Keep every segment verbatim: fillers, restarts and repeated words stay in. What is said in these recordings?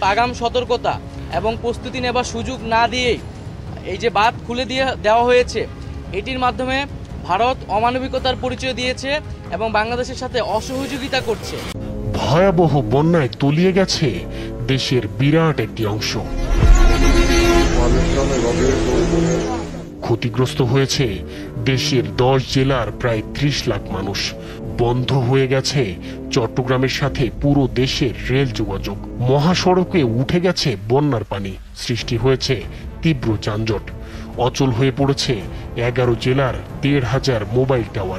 আগাম সতর্কতা এবং প্রস্তুতি নেবার সুযোগ না দিয়েই এই যে বাঁধ খুলে দিয়ে দেওয়া হয়েছে, এটির মাধ্যমে ভারত অমানবিকতার পরিচয় দিয়েছে এবং বাংলাদেশের সাথে অসহযোগিতা করছে। ভয়াবহ বন্যায় তলিয়ে গেছে দেশের বিরাট একটি অংশ। ক্ষতিগ্রস্ত হয়েছে দেশের দশ জেলার প্রায় ত্রিশ লাখ মানুষ। বন্ধ হয়ে গেছে চট্টগ্রামের সাথে পুরো দেশের রেল যোগাযোগ। মহাসড়কে উঠে গেছে বন্যার পানি, সৃষ্টি হয়েছে তীব্র যানজট। অচল হয়ে পড়েছে এগারো জেলার দেড় হাজার মোবাইল টাওয়ার।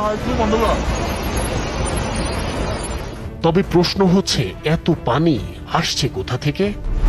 তবে প্রশ্ন হচ্ছে, এত পানি আসছে কোথা থেকে?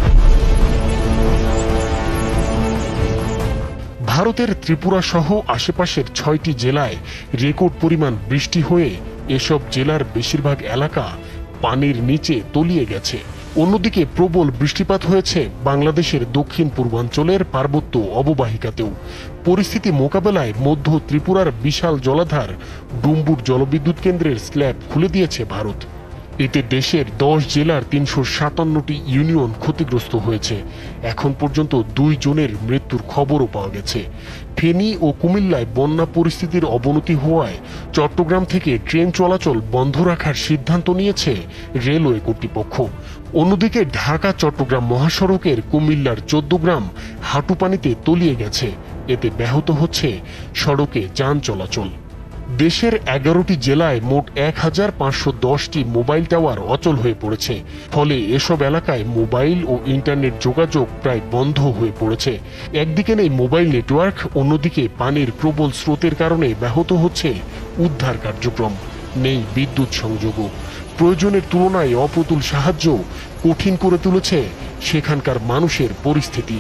ভারতের ত্রিপুরা সহ আশেপাশের ছয়টি জেলায় রেকর্ড পরিমাণ বৃষ্টি হয়ে এসব জেলার বেশিরভাগ এলাকা পানির নিচে তলিয়ে গেছে। অন্যদিকে প্রবল বৃষ্টিপাত হয়েছে বাংলাদেশের দক্ষিণ পূর্বাঞ্চলের পার্বত্য অববাহিকাতেও। পরিস্থিতি মোকাবেলায় মধ্য ত্রিপুরার বিশাল জলাধার ডুম্বুর জলবিদ্যুৎ কেন্দ্রের স্ল্যাব খুলে দিয়েছে ভারত। এতে দেশের দশ জেলার তিনশো সাতান্নটি ইউনিয়ন ক্ষতিগ্রস্ত হয়েছে। এখন পর্যন্ত দুই জনের মৃত্যুর খবরও পাওয়া গেছে। ফেনী ও কুমিল্লায় বন্যা পরিস্থিতির অবনতি হওয়ায় চট্টগ্রাম থেকে ট্রেন চলাচল বন্ধ রাখার সিদ্ধান্ত নিয়েছে রেলওয়ে কর্তৃপক্ষ। অন্যদিকে ঢাকা চট্টগ্রাম মহাসড়কের কুমিল্লার চোদ্দ গ্রাম হাঁটু পানিতে তলিয়ে গেছে। এতে ব্যাহত হচ্ছে সড়কে যান চলাচল। দেশের এগারোটি জেলায় মোট এক হাজার পাঁচশো দশটি মোবাইল টাওয়ার অচল হয়ে পড়েছে। ফলে এসব এলাকায় মোবাইল ও ইন্টারনেট যোগাযোগ প্রায় বন্ধ হয়ে পড়েছে। একদিকে নেই মোবাইল নেটওয়ার্ক, অন্যদিকে পানির প্রবল স্রোতের কারণে ব্যাহত হচ্ছে উদ্ধার কার্যক্রম। নেই বিদ্যুৎ সংযোগও। প্রয়োজনের তুলনায় অপ্রতুল সাহায্য কঠিন করে তুলেছে সেখানকার মানুষের পরিস্থিতি।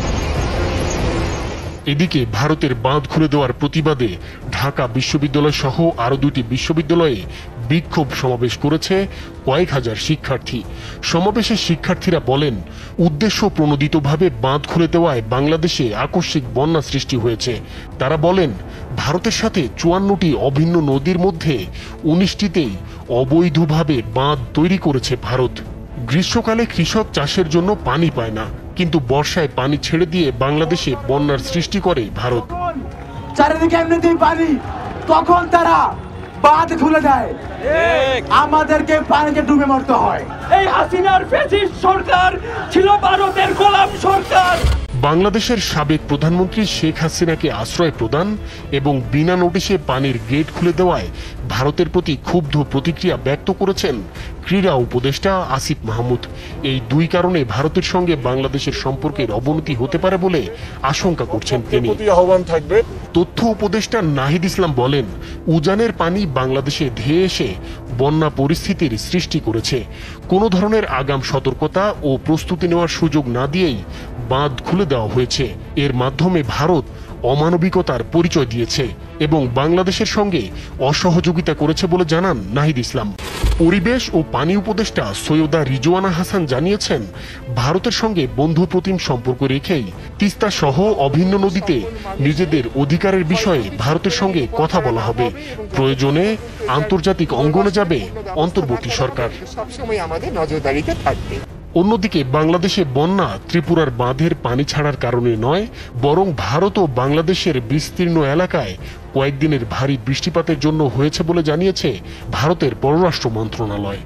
এদিকে ভারতের বাঁধ খুলে দেওয়ার প্রতিবাদে ঢাকা বিশ্ববিদ্যালয় সহ আরো দুটি বিশ্ববিদ্যালয়ে বিক্ষোভ সমাবেশ করেছে কয়েক হাজার শিক্ষার্থী। সমাবেশে শিক্ষার্থীরা বলেন, উদ্দেশ্য প্রণোদিতভাবে বাঁধ খুলে দেওয়ায় বাংলাদেশে আকস্মিক বন্যা সৃষ্টি হয়েছে। তারা বলেন, ভারতের সাথে চুয়ান্নটি অভিন্ন নদীর মধ্যে উনিশটিতেই অবৈধভাবে বাঁধ তৈরি করেছে ভারত। গ্রীষ্মকালে কৃষক চাষের জন্য পানি পায় না, কিন্তু বর্ষায় পানি ছেড়ে দিয়ে বাংলাদেশে বন্যার সৃষ্টি করে ভারত। চারিদিকে এমনিতেই পানি, তখন তারা বাঁধ খুলে দেয়, আমাদেরকে পানিতে ডুবে মরতে হয়। এই হাসিনার ফ্যাসিস্ট সরকার ছিল ভারতের গোলাম সরকার। বাংলাদেশের সাবেক প্রধানমন্ত্রী শেখ হাসিনাকে আশ্রয় প্রদান এবং বিনা নোটিশে পানির গেট খুলে দেওয়ায় ভারতের প্রতি ক্ষুব্ধ প্রতিক্রিয়া ব্যক্ত করেছেন ক্রীড়া উপদেষ্টা আসিফ মাহমুদ। এই দুই কারণে ভারতের সঙ্গে বাংলাদেশের সম্পর্কের অবনতি হতে পারে বলে আশঙ্কা করছেন তিনি। আহ্বান থাকবে। তথ্য উপদেষ্টা নাহিদ ইসলাম বলেন, উজানের পানি বাংলাদেশে ধেয়ে এসে বন্যা পরিস্থিতির সৃষ্টি করেছে। কোনো ধরনের আগাম সতর্কতা ও প্রস্তুতি নেওয়ার সুযোগ না দিয়েই বাঁধ খুলে দেওয়া হয়েছে। এর মাধ্যমে ভারত অমানবিকতার পরিচয় দিয়েছে এবং বাংলাদেশের সঙ্গে অসহযোগিতা করেছে বলে জানান নাহিদ ইসলাম। পরিবেশ ও পানি উপদেষ্টা সৈয়দা রিজওয়ানা হাসান জানিয়েছেন, ভারতের সঙ্গে বন্ধুপ্রতিম সম্পর্ক রেখেই তিস্তা সহ অভিন্ন নদীতে নিজেদের অধিকারের বিষয়ে ভারতের সঙ্গে কথা বলা হবে। প্রয়োজনে আন্তর্জাতিক অঙ্গনে যাবে অন্তর্বর্তী সরকার। সবসময় আমাদের নজরদারিতে থাকবে। অন্যদিকে বাংলাদেশে বন্যা ত্রিপুরার বাঁধের পানি ছাড়ার কারণে নয়, বরং ভারত ও বাংলাদেশের বিস্তীর্ণ এলাকায় কয়েকদিনের ভারী বৃষ্টিপাতের জন্য হয়েছে বলে জানিয়েছে ভারতের পররাষ্ট্র মন্ত্রণালয়।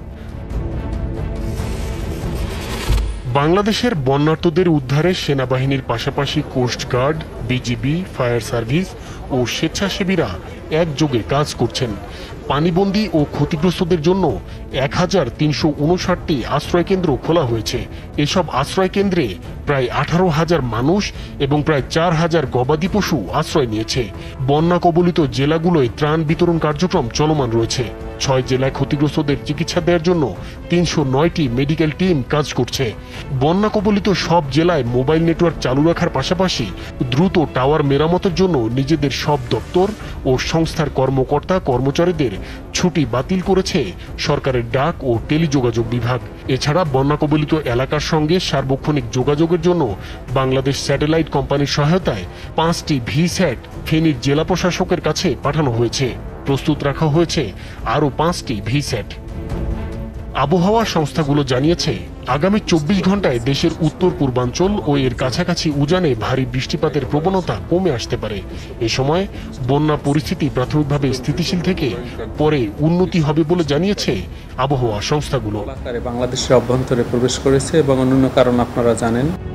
বাংলাদেশের বন্যার্তদের উদ্ধারে সেনাবাহিনীর পাশাপাশি কোস্টগার্ড, বিজিবি, ফায়ার সার্ভিস ও স্বেচ্ছাসেবীরা একযোগে কাজ করছেন। পানিবন্দী ও ক্ষতিগ্রস্তদের জন্য এক হাজার তিনশো উনষাটটি আশ্রয় কেন্দ্র খোলা হয়েছে। এসব আশ্রয় কেন্দ্রে প্রায় আঠারো হাজার মানুষ এবং প্রায় চার হাজার গবাদি পশু আশ্রয় নিয়েছে। বন্যা কবলিত জেলাগুলোয় ত্রাণ বিতরণ কার্যক্রম চলমান রয়েছে। ছয় জেলায় ক্ষতিগ্রস্তদের চিকিৎসা দেওয়ার জন্য তিনশো নয়টি মেডিকেল টিম কাজ করছে। বন্যা কবলিত সব জেলায় মোবাইল নেটওয়ার্ক চালু রাখার পাশাপাশি দ্রুত টাওয়ার মেরামতের জন্য নিজেদের সব দপ্তর ও সংস্থার কর্মকর্তা কর্মচারীদের ছুটি বাতিল করেছে সরকারের ডাক ও টেলিযোগাযোগ বিভাগ। এছাড়া বন্যা কবলিত এলাকার সঙ্গে সার্বক্ষণিক যোগাযোগের জন্য বাংলাদেশ স্যাটেলাইট কোম্পানির সহায়তায় পাঁচটি ভিস্যাট ফেনীর জেলা প্রশাসকের কাছে পাঠানো হয়েছে। প্রস্তুত রাখা হয়েছে আরও পাঁচটি ভিস্যাট। আবহাওয়া সংস্থাগুলো জানিয়েছে আগামী চব্বিশ ঘন্টায় দেশের উত্তর পূর্বাঞ্চল ও এর কাছাকাছি উজানে ভারী বৃষ্টিপাতের প্রবণতা কমে আসতে পারে। এ সময় বন্যা পরিস্থিতি প্রাথমিকভাবে স্থিতিশীল থেকে পরে উন্নতি হবে বলে জানিয়েছে আবহাওয়া সংস্থাগুলো। বাংলাদেশের অভ্যন্তরে প্রবেশ করেছে এবং অন্যান্য কারণ আপনারা জানেন।